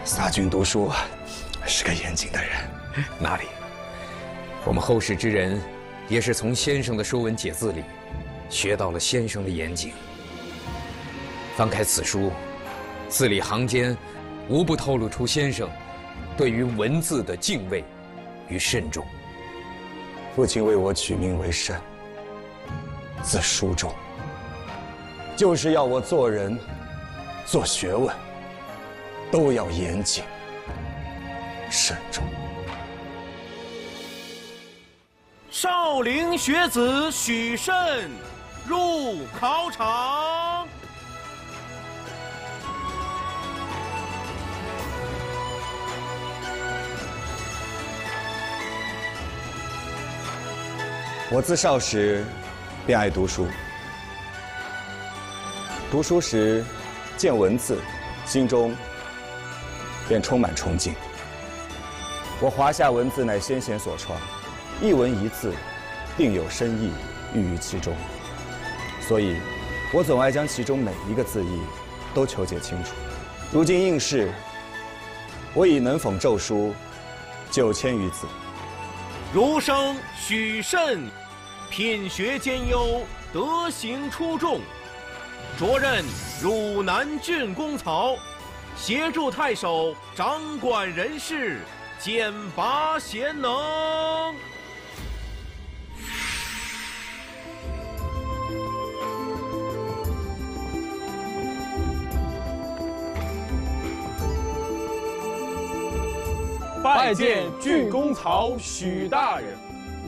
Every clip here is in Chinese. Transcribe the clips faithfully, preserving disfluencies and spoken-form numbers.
撒君读书是个严谨的人。 哪里？我们后世之人，也是从先生的《说文解字》里，学到了先生的严谨。翻开此书，字里行间，无不透露出先生对于文字的敬畏与慎重。 父亲为我取名为慎，字书仲，就是要我做人、做学问，都要严谨、慎重。 少陵学子许慎入考场。 我自少时便爱读书，读书时见文字，心中便充满崇敬。我华夏文字乃先贤所创，一文一字定有深意寓于其中，所以我总爱将其中每一个字义都求解清楚。如今应试，我已能讽咒书九千余字。 儒生许慎，品学兼优，德行出众，着任汝南郡公曹，协助太守掌管人事，简拔贤能。 拜见郡公曹许大人。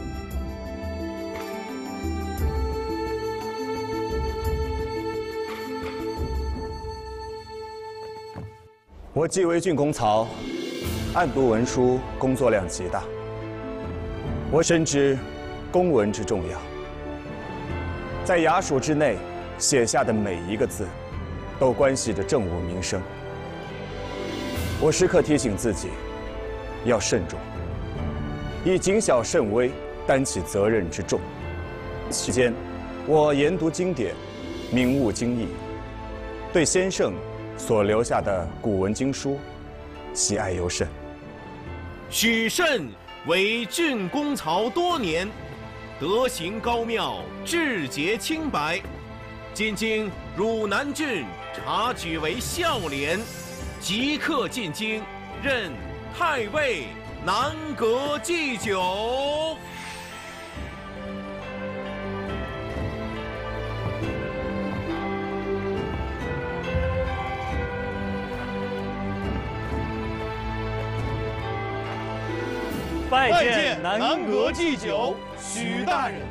我既为郡公曹，暗读文书，工作量极大。我深知公文之重要，在衙署之内写下的每一个字，都关系着政务民生。我时刻提醒自己，要慎重，以谨小慎微，担起责任之重。期间，我研读经典，明悟经义，对先生所留下的古文经书，喜爱尤甚。 许慎为郡公曹多年，德行高妙，志节清白，今经汝南郡察举为孝廉，即刻进京，任太尉南阁祭酒。 拜见南阁祭酒许大人。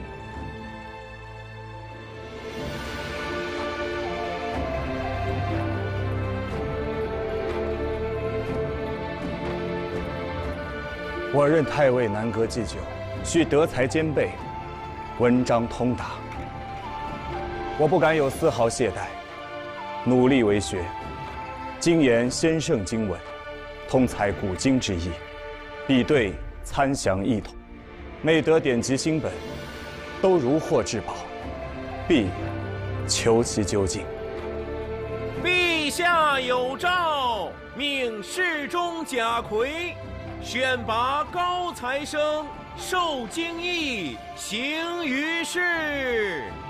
我任太尉南阁祭酒，需德才兼备，文章通达。我不敢有丝毫懈怠，努力为学，精研先圣经文，通采古今之意，比对参详异统，每得典籍新本，都如获至宝，必求其究竟。 陛下有诏，命侍中贾逵选拔高材生，授经义，行于世。